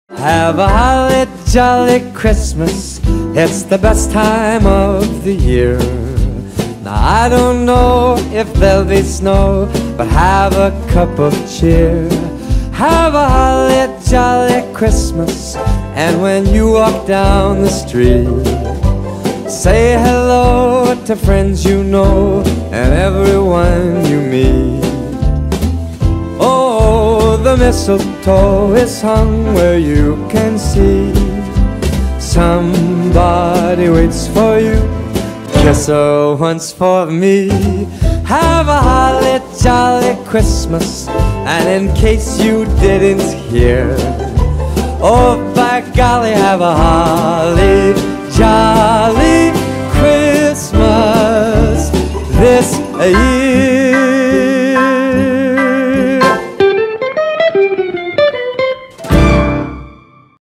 Have a holly jolly Christmas, it's the best time of the year. Now I don't know if there'll be snow, but have a cup of cheer. Have a holly jolly Christmas, and when you walk down the street, say hello to friends you know and everyone you meet. Oh, the mistletoe is hung where you can see. Somebody waits for you, kiss her once for me. Have a holly jolly Christmas, and in case you didn't hear, oh by golly, have a holly jolly Christmas this year.